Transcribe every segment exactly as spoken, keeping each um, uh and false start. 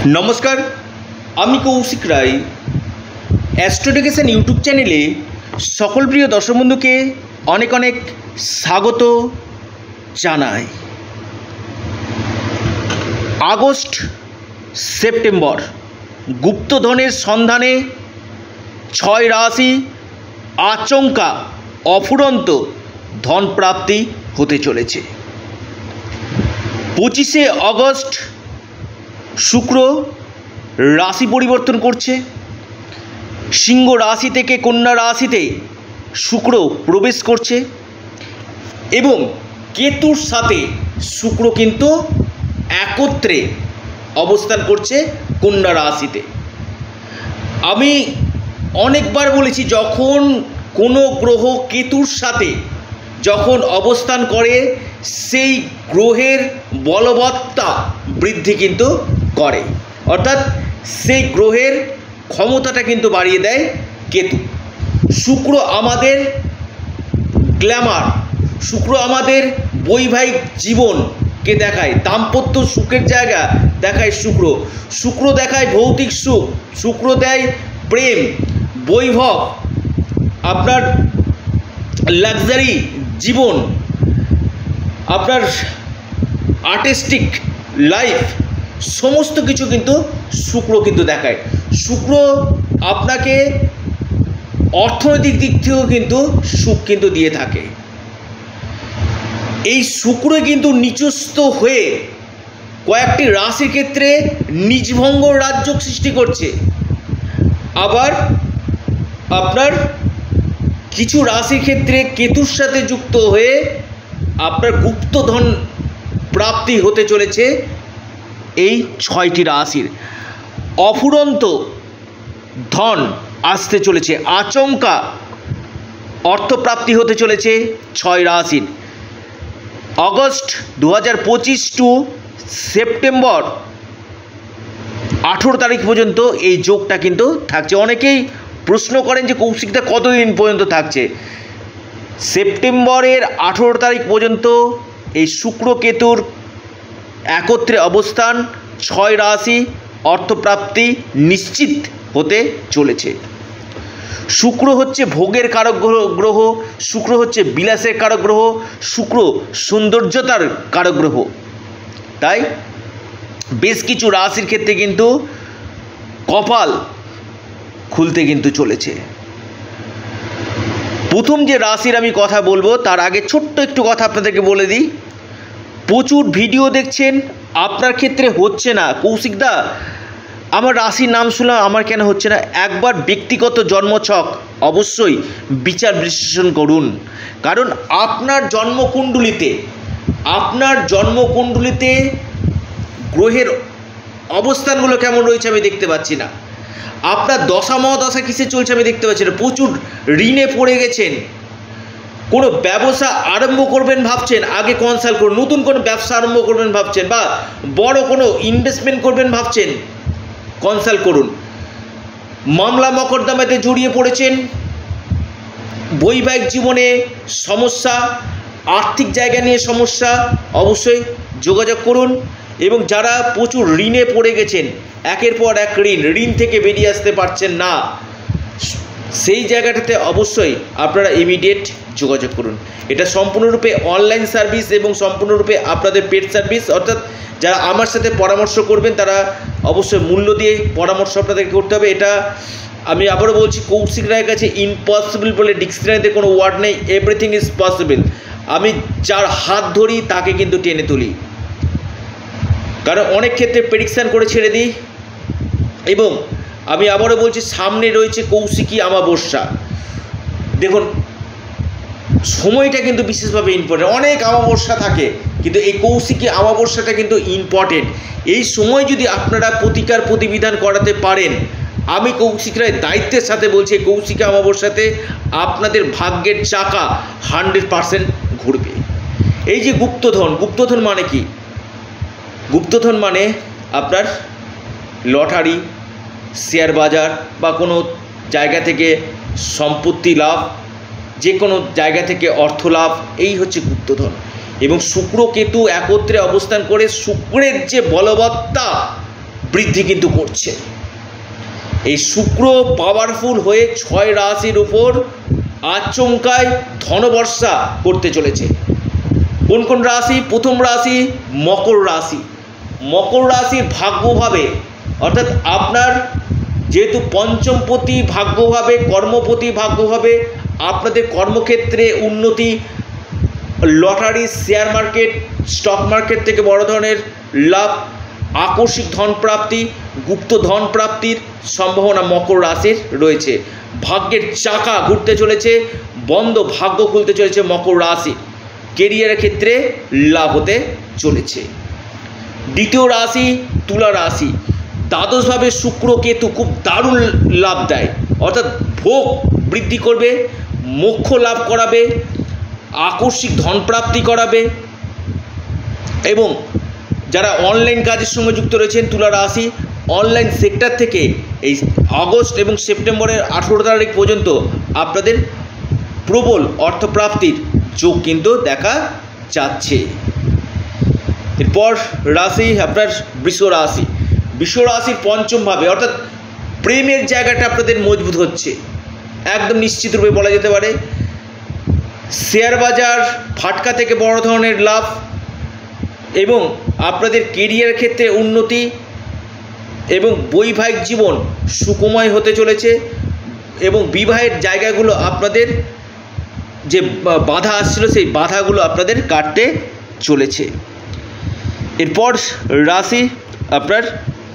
নমস্কার, আমি কৌশিক রায়। অ্যাস্ট্রোডিকেশন ইউটিউব চ্যানেলে সকল প্রিয় দর্শক বন্ধুকে অনেক অনেক স্বাগত জানাই। আগস্ট সেপ্টেম্বর গুপ্তধনের সন্ধানে ছয় রাশি আচমকা অফুরন্ত ধন প্রাপ্তি হতে চলেছে। পঁচিশে আগস্ট শুক্র রাশি পরিবর্তন করছে। সিংহ রাশি থেকে কন্যা রাশিতে শুক্র প্রবেশ করছে এবং কেতুর সাথে শুক্র কিন্তু একত্রে অবস্থান করছে কন্যা রাশিতে। আমি অনেকবার বলেছি, যখন কোনো গ্রহ কেতুর সাথে যখন অবস্থান করে সেই গ্রহের বলবত্তা বৃদ্ধি কিন্তু করে, অর্থাৎ সেই গ্রহের ক্ষমতাটা কিন্তু বাড়িয়ে দেয় কেতু। শুক্র আমাদের গ্ল্যামার, শুক্র আমাদের বৈবাহিক জীবনকে দেখায়, দাম্পত্য সুখের জায়গা দেখায় শুক্র। শুক্র দেখায় ভৌতিক সুখ, শুক্র দেয় প্রেম, বৈভব, আপনার লাক্সারি জীবন, আপনার আর্টিস্টিক লাইফ, সমস্ত কিছু কিন্তু শুক্র কিন্তু দেখায়। শুক্র আপনাকে অর্থনৈতিক দিক থেকেও কিন্তু সুখ কিন্তু দিয়ে থাকে। এই শুক্র কিন্তু নিচস্থ হয়ে কয়েকটি রাশির ক্ষেত্রে নিজভঙ্গ রাজ্য সৃষ্টি করছে, আবার আপনার কিছু রাশির ক্ষেত্রে কেতুর সাথে যুক্ত হয়ে আপনার গুপ্তধন প্রাপ্তি হতে চলেছে। এই ছয়টি রাশির অফুরন্ত ধন আসতে চলেছে, আচমকা অর্থপ্রাপ্তি হতে চলেছে ছয় রাশির। আগস্ট দু হাজার পঁচিশ টু সেপ্টেম্বর আঠেরো তারিখ পর্যন্ত এই যোগটা কিন্তু থাকছে। অনেকেই প্রশ্ন করেন যে কৌশিকটা কতদিন পর্যন্ত থাকছে। সেপ্টেম্বরের আঠেরো তারিখ পর্যন্ত এই শুক্র কেতুর একত্রে অবস্থান, ছয় রাশি অর্থপ্রাপ্তি নিশ্চিত হতে চলেছে। শুক্র হচ্ছে ভোগের কারক গ্রহ, শুক্র হচ্ছে বিলাসের কারক গ্রহ, শুক্র সৌন্দর্যতার কারক গ্রহ। তাই বেশ কিছু রাশির ক্ষেত্রে কিন্তু কপাল খুলতে কিন্তু চলেছে। প্রথম যে রাশির আমি কথা বলবো তার আগে ছোট্ট একটু কথা আপনাদেরকে বলে দিই। প্রচুর ভিডিও দেখছেন, আপনার ক্ষেত্রে হচ্ছে না। কৌশিকদা, আমার রাশির নাম শুনলাম, আমার কেন হচ্ছে না? একবার ব্যক্তিগত জন্মছক অবশ্যই বিচার বিশ্লেষণ করুন, কারণ আপনার জন্মকুণ্ডলিতে আপনার জন্মকুণ্ডলিতে গ্রহের অবস্থানগুলো কেমন রয়েছে আমি দেখতে পাচ্ছি না। আপনার দশা মহাদশা কিসে চলছে আমি দেখতে পাচ্ছি না। প্রচুর ঋণে পড়ে গেছেন, কোনো ব্যবসা আরম্ভ করবেন ভাবছেন, আগে কনসাল্ট করুন। নতুন কোনো ব্যবসা আরম্ভ করবেন ভাবছেন বা বড় কোনো ইনভেস্টমেন্ট করবেন ভাবছেন, কনসাল্ট করুন। মামলা মকদ্দমাতে জড়িয়ে পড়েছেন, বৈবাহিক জীবনে সমস্যা, আর্থিক জায়গা নিয়ে সমস্যা, অবশ্যই যোগাযোগ করুন। এবং যারা প্রচুর ঋণে পড়ে গেছেন, একের পর এক ঋণ, ঋণ থেকে বেরিয়ে আসতে পারছেন না, সেই জায়গাটাতে অবশ্যই আপনারা ইমিডিয়েট যোগাযোগ করুন। এটা সম্পূর্ণরূপে অনলাইন সার্ভিস এবং সম্পূর্ণরূপে আপনাদের পেড সার্ভিস, অর্থাৎ যারা আমার সাথে পরামর্শ করবেন তারা অবশ্যই মূল্য দিয়ে পরামর্শ আপনাদেরকে করতে হবে। এটা আমি আবারও বলছি, কৌশিক রায়ের কাছে ইম্পসিবল বলে ডিকশনারিতে কোনো ওয়ার্ড নেই, এভরিথিং ইজ পসিবল। আমি যার হাত ধরি তাকে কিন্তু টেনে তুলি, কারণ অনেক ক্ষেত্রে প্রেডিকশান করে ছেড়ে দিই। এবং আমি আবারও বলছি, সামনে রয়েছে কৌশিকী অমাবস্যা। দেখুন, সময়টা কিন্তু বিশেষভাবে ইম্পর্টেন্ট। অনেক অমাবস্যা থাকে, কিন্তু এই কৌশিকী অমাবস্যাটা কিন্তু ইম্পর্টেন্ট। এই সময় যদি আপনারা প্রতিকার প্রতিবিধান করাতে পারেন, আমি কৌশিক রায় দায়িত্বের সাথে বলছি, কৌশিকী অমাবস্যাতে আপনাদের ভাগ্যের চাকা হান্ড্রেড পারসেন্ট ঘুরবে। এই যে গুপ্তধন, গুপ্তধন মানে কি? গুপ্তধন মানে আপনার লটারি, শেয়ার বাজার বা কোনো জায়গা থেকে সম্পত্তি লাভ, যে কোনো জায়গা থেকে অর্থ লাভ, এই হচ্ছে গুপ্তধন। এবং শুক্র কেতু একত্রে অবস্থান করে শুক্রের যে বলবত্তা বৃদ্ধি কিন্তু করছে। এই শুক্র পাওয়ারফুল হয়ে ছয় রাশির উপর আচমকায় ধনবর্ষা করতে চলেছে। কোন কোন রাশি? প্রথম রাশি মকর রাশি। মকর রাশির ভাগ্যভাবে, অর্থাৎ আপনার যেহেতু পঞ্চমপতি ভাগ্যভাবে, কর্মপতি ভাগ্যভাবে, আপনাদের কর্মক্ষেত্রে উন্নতি, lottery, share market, stock market থেকে বড় ধরনের লাভ, আকস্মিক ধন প্রাপ্তি, গুপ্ত ধন প্রাপ্তির সম্ভাবনা মকর রাশির রয়েছে। ভাগ্যের চাকা ঘুরতে চলেছে, বন্ধ ভাগ্য খুলতে চলেছে মকর রাশি। কেরিয়ারের ক্ষেত্রে লাভ হতে চলেছে। দ্বিতীয় রাশি তুলা রাশি। দ্বাদশভাবে শুক্র কেতু খুব দারুণ লাভ দেয়, অর্থাৎ ভোগ বৃদ্ধি করবে, মোক্ষ লাভ করাবে, আকস্মিক ধন প্রাপ্তি করাবে। এবং যারা অনলাইন কাজের সঙ্গে যুক্ত রয়েছেন তুলা রাশি, অনলাইন সেক্টর থেকে এই আগস্ট এবং সেপ্টেম্বরের আঠেরো তারিখ পর্যন্ত আপনাদের প্রবল অর্থপ্রাপ্তির যোগ কিন্তু দেখা যাচ্ছে। এরপর রাশি আপনার বৃষ রাশি। বৃষ রাশির পঞ্চম ভাবে, অর্থাৎ প্রেমের জায়গাটা আপনাদের মজবুত হচ্ছে, একদম নিশ্চিত রূপে বলা যেতে পারে। শেয়ার বাজার ফাটকা থেকে বড় ধরনের লাভ এবং আপনাদের কেরিয়ার ক্ষেত্রে উন্নতি এবং বৈবাহিক জীবন সুখময় হতে চলেছে। এবং বিবাহের জায়গাগুলো আপনাদের যে বাধা আসছিল সেই বাধাগুলো আপনাদের কাটতে চলেছে। এরপর রাশি আপনার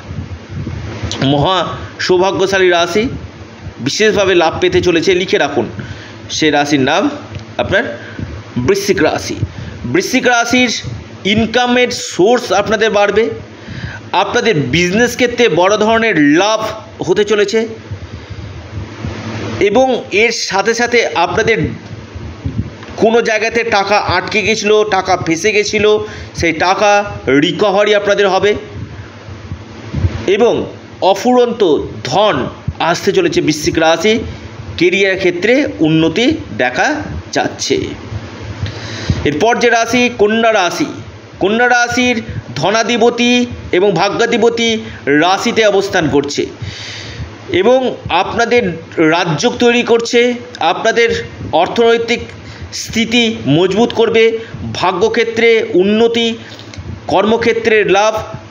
মহা সৌভাগ্যশালী রাশি, বিশেষভাবে লাভ পেতে চলেছে, লিখে রাখুন সেই রাশির নাম আপনার বৃশ্চিক রাশি। বৃশ্চিক রাশির ইনকামের সোর্স আপনাদের বাড়বে, আপনাদের বিজনেস ক্ষেত্রে বড় ধরনের লাভ হতে চলেছে এবং এর সাথে সাথে আপনাদের কোনো জায়গাতে টাকা আটকে গেছিলো, টাকা ফেসে গেছিলো, সেই টাকা রিকভারি আপনাদের হবে এবং অফুরন্ত ধন আসতে চলেছে বৃশ্চিক রাশি। কেরিয়ার ক্ষেত্রে উন্নতি দেখা যাচ্ছে। এরপর যে রাশি কন্যা রাশি। কন্যা রাশির ধনাধিপতি এবং ভাগ্যাধিপতি রাশিতে অবস্থান করছে এবং আপনাদের রাজযোগ তৈরি করছে, আপনাদের অর্থনৈতিক স্থিতি মজবুত করবে, ভাগ্যক্ষেত্রে উন্নতি, কর্মক্ষেত্রে লাভ,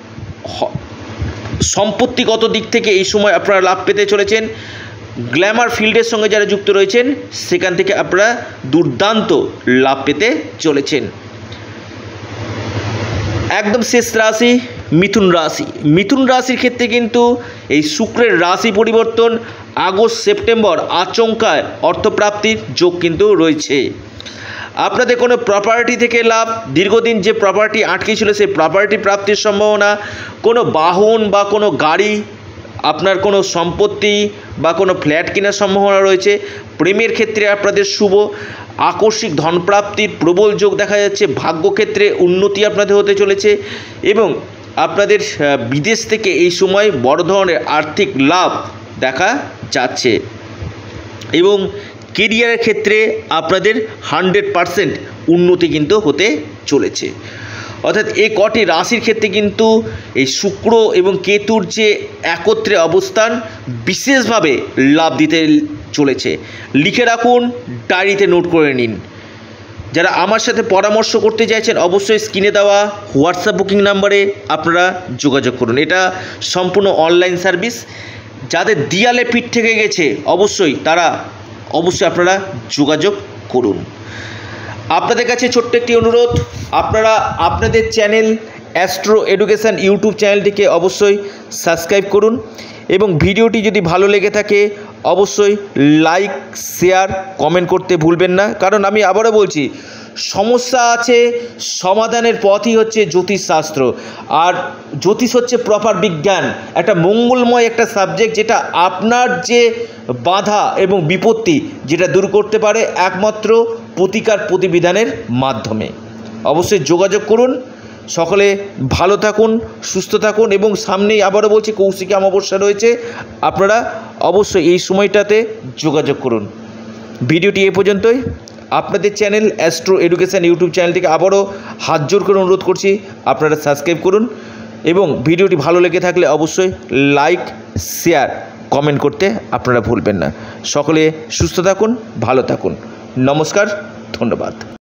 সম্পত্তিগত দিক থেকে এই সময় আপনারা লাভ পেতে চলেছেন। গ্ল্যামার ফিল্ডের সঙ্গে যারা যুক্ত রয়েছেন সেখান থেকে আপনারা দুর্দান্ত লাভ পেতে চলেছেন। একদম শেষ রাশি মিথুন রাশি। মিথুন রাশির ক্ষেত্রে কিন্তু এই শুক্রের রাশি পরিবর্তন আগস্ট সেপ্টেম্বর আচমকায় অর্থপ্রাপ্তির যোগ কিন্তু রয়েছে। আপনাদের কোনো প্রপার্টি থেকে লাভ, দীর্ঘদিন যে প্রপার্টি আটকে ছিল সেই প্রপার্টি প্রাপ্তির সম্ভাবনা, কোনো বাহন বা কোনো গাড়ি, আপনার কোনো সম্পত্তি বা কোনো ফ্ল্যাট কেনার সম্ভাবনা রয়েছে। প্রেমের ক্ষেত্রে আপনাদের শুভ, আকস্মিক ধনপ্রাপ্তির প্রবল যোগ দেখা যাচ্ছে, ভাগ্যক্ষেত্রে উন্নতি আপনাদের হতে চলেছে এবং আপনাদের বিদেশ থেকে এই সময় বড় ধরনের আর্থিক লাভ দেখা যাচ্ছে এবং কেরিয়ারের ক্ষেত্রে আপনাদের হান্ড্রেড পারসেন্ট উন্নতি কিন্তু হতে চলেছে। অর্থাৎ এই কটি রাশির ক্ষেত্রে কিন্তু এই শুক্র এবং কেতুর যে একত্রে অবস্থান বিশেষভাবে লাভ দিতে চলেছে। লিখে রাখুন, ডায়েরিতে নোট করে নিন। যারা আমার সাথে পরামর্শ করতে চাইছেন অবশ্যই স্ক্রিনে দেওয়া হোয়াটসঅ্যাপ বুকিং নাম্বারে আপনারা যোগাযোগ করুন। এটা সম্পূর্ণ অনলাইন সার্ভিস। যাদের দিয়ালে পিঠ থেকে গেছে অবশ্যই তারা অবশ্যই আপনারা যোগাযোগ করুন। আপনাদের কাছে ছোট্ট একটি অনুরোধ, আপনারা আপনাদের চ্যানেল অ্যাস্ট্রো এডুকেশান ইউটিউব চ্যানেলটিকে অবশ্যই সাবস্ক্রাইব করুন এবং ভিডিওটি যদি ভালো লেগে থাকে অবশ্যই লাইক, শেয়ার, কমেন্ট করতে ভুলবেন না। কারণ আমি আবারও বলছি, সমস্যা আছে, সমাধানের পথই হচ্ছে জ্যোতিষশাস্ত্র। আর জ্যোতিষ হচ্ছে প্রপার বিজ্ঞান, একটা মঙ্গলময় একটা সাবজেক্ট, যেটা আপনার যে বাধা এবং বিপত্তি যেটা দূর করতে পারে একমাত্র প্রতিকার প্রতিবিধানের মাধ্যমে। অবশ্যই যোগাযোগ করুন। সকলে ভালো থাকুন, সুস্থ থাকুন এবং সামনেই আবারও বলছি কৌশিকী অমাবস্যা রয়েছে, আপনারা অবশ্যই এই সময়টাতে যোগাযোগ করুন। ভিডিওটি এ পর্যন্তই। আপনাদের চ্যানেল অ্যাস্ট্রো এডুকেশান ইউটিউব চ্যানেলটিকে আবারও হাত জোর করে অনুরোধ করছি আপনারা সাবস্ক্রাইব করুন। এবং ভিডিওটি ভালো লেগে থাকলে অবশ্যই লাইক শেয়ার কমেন্ট করতে আপনারা ভুলবেন না। সকলে সুস্থ থাকুন, ভালো থাকুন। নমস্কার, ধন্যবাদ।